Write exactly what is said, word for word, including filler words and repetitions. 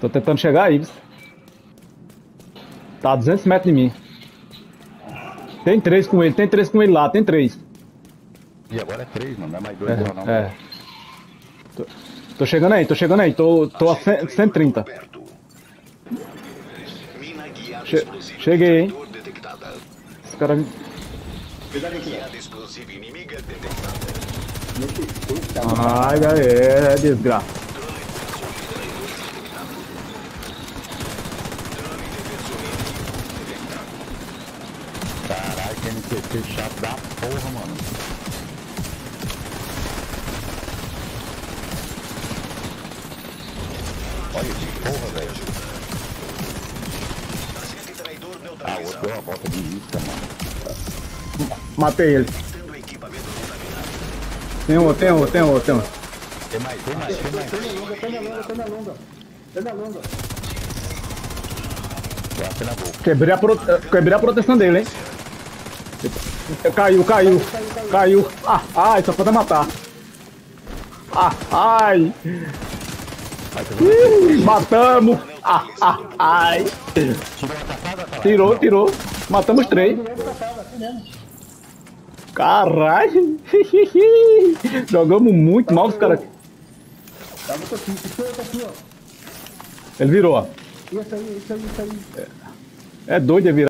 Tô tentando chegar aí. Tá a duzentos metros de mim. Tem três com ele, tem três com ele lá, tem três. E agora é três, mano, não é mais dois É, não, não. é. Tô, tô chegando aí, tô chegando aí, tô, tô a cem, cento e trinta. Che, cheguei, hein? Esse cara... Ai, é, desgraça. Caralho, que N P C chato da porra, mano. Olha que porra, velho. Ah, o outro deu uma volta de isca, mano. Matei ele. Tem um, tem um, tem um, tem um. Tem mais, tem mais, tem mais. Tem na longa, tem na longa, tem na longa. Tem na longa. Bate na boca. Quebrei a, pro... Quebrei a proteção dele, hein? Caiu, caiu, caiu. Ah, ai, só pode matar. Ah, ai. Ih, matamos. Ah, ah, ai. Tirou, tirou. Matamos três. Caralho. Jogamos muito mal os caras. Tá muito aqui, isso aí, tá aqui, ó. Ele virou, ó. Isso aí, isso aí, isso aí. É doido de virar.